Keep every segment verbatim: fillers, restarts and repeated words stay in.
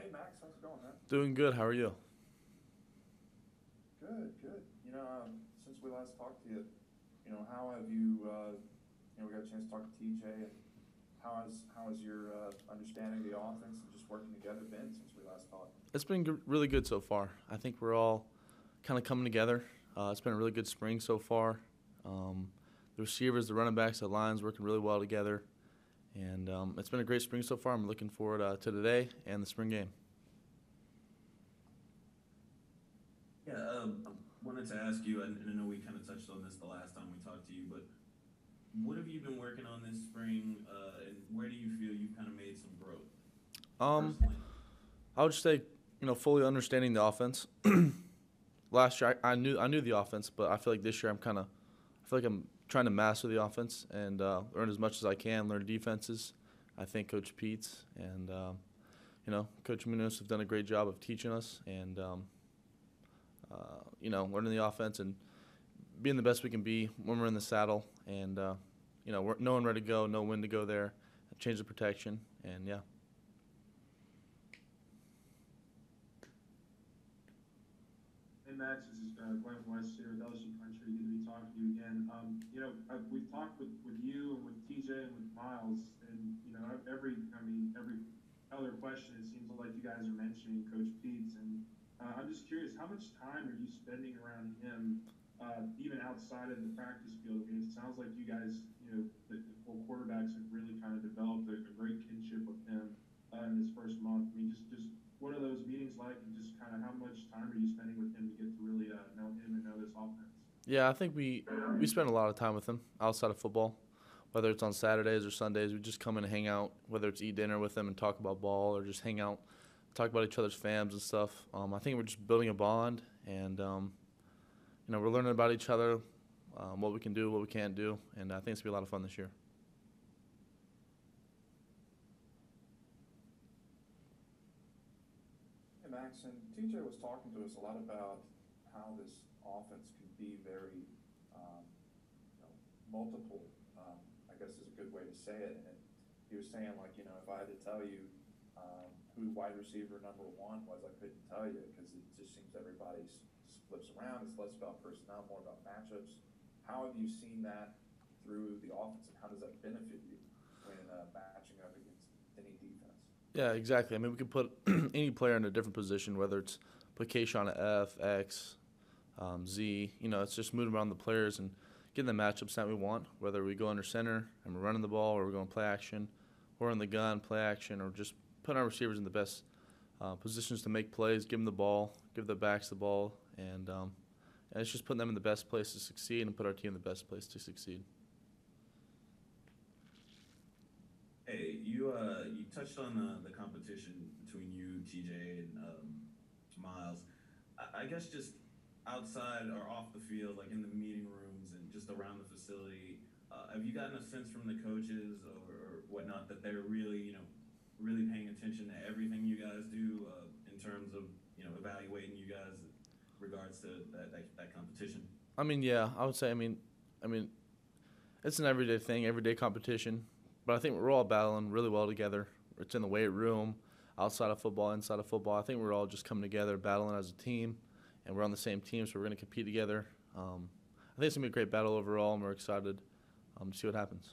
Hey Max, how's it going, man? Doing good. How are you? Good, good. You know, um, since we last talked to you, you know, how have you, uh, you know, we got a chance to talk to T J, and how has how has your uh, understanding of the offense and just working together been since we last talked? It's been g- really good so far. I think we're all kind of coming together. Uh, it's been a really good spring so far. Um, the receivers, the running backs, the lines working really well together, and um, it's been a great spring so far. I'm looking forward uh, to today and the spring game. Yeah, um, I wanted to ask you, and and I know we kind of touched on this the last time we talked to you, but what have you been working on this spring, uh, and where do you feel you've kind of made some growth Um, personally? I would just say, you know, fully understanding the offense. Last year, I, I knew I knew the offense, but I feel like this year I'm kind of, I feel like I'm trying to master the offense and uh, learn as much as I can, learn defenses. I think Coach Pete's and um, you know Coach Munoz have done a great job of teaching us and um, uh, you know learning the offense and being the best we can be when we're in the saddle and uh, you know we're knowing where to go, know when to go there, change the protection, and yeah. Hey Max, this is uh, Glenn West here with L S U Country. Good to be talking to you again. Um, you know, uh, we've talked with, with you and with T J and with Miles, and you know, every I mean, every other question, it seems like you guys are mentioning Coach Pete's, and uh, I'm just curious, how much time are you spending around him, uh, even outside of the practice field? I mean, it sounds like you guys, you know, the, the whole quarterbacks have really kind of developed a, a great kinship with him uh, in this first month. I mean, just just what are those meetings like, and just kind of how much time are you spending with him to get to really uh, know him and know this offense? Yeah, I think we we spend a lot of time with them outside of football, whether it's on Saturdays or Sundays. We just come in and hang out, whether it's eat dinner with them and talk about ball or just hang out, talk about each other's fams and stuff. Um, I think we're just building a bond, and um, you know we're learning about each other, um, what we can do, what we can't do, and I think it's gonna be a lot of fun this year. Hey Max, and T J was talking to us a lot about how this offense can be very, um, you know, multiple. Um, I guess is a good way to say it. And he was saying like, you know, if I had to tell you um, who wide receiver number one was, I couldn't tell you because it just seems everybody s- flips around. It's less about personnel, more about matchups. How have you seen that through the offense, and how does that benefit you when uh, matching up against any defense? Yeah, exactly. I mean, we could put any player in a different position, whether it's put Kayshawn at F, X, um, Z. You know, it's just moving around the players and getting the matchups that we want, whether we go under center and we're running the ball or we're going play action or in the gun, play action, or just putting our receivers in the best uh, positions to make plays, give them the ball, give the backs the ball, and, um, and it's just putting them in the best place to succeed and put our team in the best place to succeed. Hey, you uh, you touched on the, the competition between you, T J, and um, Miles. I, I guess just outside or off the field, like in the meeting rooms and just around the facility, uh, have you gotten a sense from the coaches or, or whatnot that they're really, you know, really paying attention to everything you guys do uh, in terms of, you know, evaluating you guys in regards to that, that, that competition? I mean, yeah, I would say, I mean, I mean, it's an everyday thing, everyday competition. But I think we're all battling really well together. It's in the weight room, outside of football, inside of football. I think we're all just coming together, battling as a team, and we're on the same team, so we're going to compete together. Um, I think it's going to be a great battle overall, and we're excited um, to see what happens.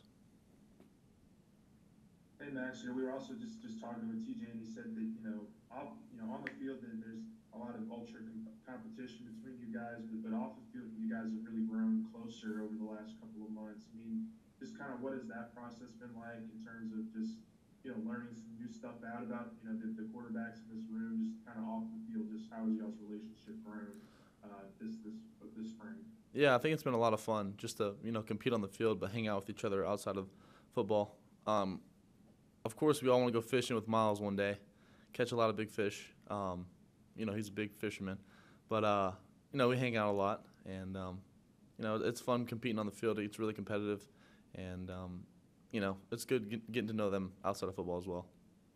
Hey Max, you know, we were also just just talking with T J, and he said that you know, off, you know, on the field that there's a lot of ultra com- competition between you guys, but but off the field, you guys have really grown closer over the last couple of months. I mean, just kind of what has that process been like in terms of just you know learning some new stuff out about you know the, the quarterbacks in this room, just kind of off the field, just how has y'all's relationship grown uh, this this this spring? Yeah, I think it's been a lot of fun just to you know compete on the field, but hang out with each other outside of football. Um, of course, we all want to go fishing with Miles one day, catch a lot of big fish. Um, you know, he's a big fisherman, but uh, you know we hang out a lot, and um, you know it's fun competing on the field. It's really competitive, and um, you know it's good get, getting to know them outside of football as well.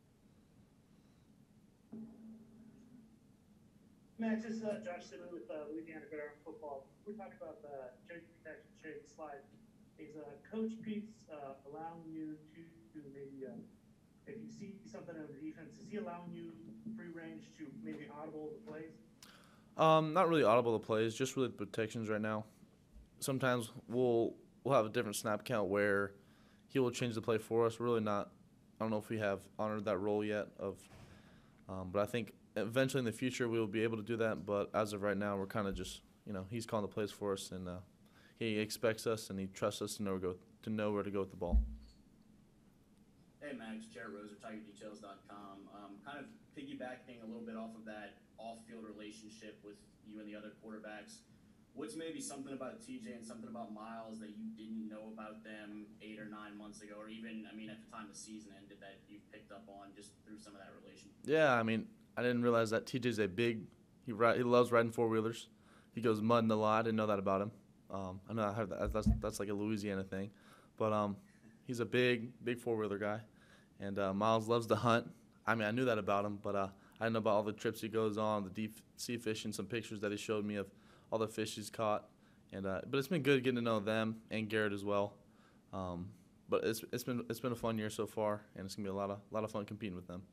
Max, this is uh, Josh Simmons with uh, Louisiana Veteran Football. We're talking about the change protection shade slide. Is uh, Coach Pete's uh, allowing you to, to maybe uh, if you see something on the defense, is he allowing you free range to maybe audible the plays? Um, not really audible the plays, just really the protections right now. Sometimes we'll we'll have a different snap count where he will change the play for us. We're really not. I don't know if we have honored that role yet. Of, um, but I think eventually in the future we will be able to do that. But as of right now, we're kind of just you know he's calling the plays for us, and uh, he expects us and he trusts us to know where go to know where to go with the ball. Hey Max, Jared Roser, Tiger Details dot com. Um, kind of piggybacking a little bit off of that off-field relationship with you and the other quarterbacks. What's maybe something about T J and something about Miles that you didn't know about them eight or nine months ago, or even, I mean, at the time the season ended, that you picked up on just through some of that relation? Yeah, I mean, I didn't realize that T J's a big. He ri- he loves riding four wheelers. He goes mudding a lot. I didn't know that about him. Um, I know I heard that. That's that's like a Louisiana thing, but um, he's a big big four wheeler guy, and uh, Miles loves to hunt. I mean, I knew that about him, but uh, I didn't know about all the trips he goes on, the deep sea fishing, some pictures that he showed me of all the fish he's caught, and uh, but it's been good getting to know them and Garrett as well. Um, but it's it's been it's been a fun year so far, and it's gonna be a lot of lot of fun competing with them.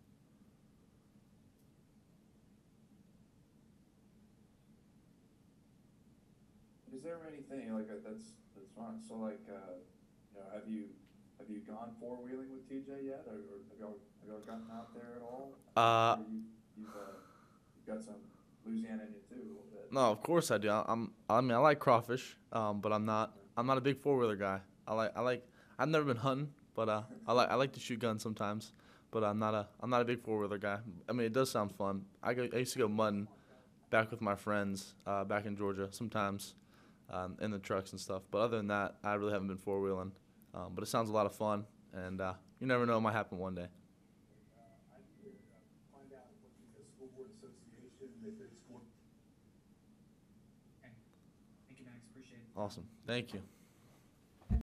Is there anything like uh, that's that's fun? So like, uh, you know, have you have you gone four wheeling with T J yet, or, or have y'all have y'all gotten out there at all? Uh, Or you, you've uh, you've got some Louisiana in you too, a little bit. No, of course I do. I, I'm. I mean, I like crawfish, um, but I'm not. I'm not a big four wheeler guy. I like. I like. I've never been hunting, but uh, I like. I like to shoot guns sometimes, but I'm not a. I'm not a big four wheeler guy. I mean, it does sound fun. I go. I used to go mudding, back with my friends, uh, back in Georgia sometimes, um, in the trucks and stuff. But other than that, I really haven't been four wheeling. Um, but it sounds a lot of fun, and uh, you never know, it might happen one day. Uh, I did uh, find out what the school board association, if it's going. Okay. Thank you, Max. Appreciate it. Awesome. Thank you.